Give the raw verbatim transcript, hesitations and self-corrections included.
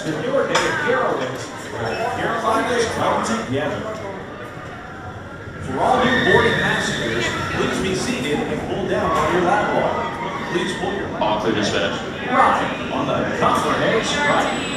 rest of your day at Carowinds, where Carolinas come together. For all new boarding passengers, please be seated and pull down on your lap bar. Please pull your All clear dispatch. ride on the Copperhead Strike.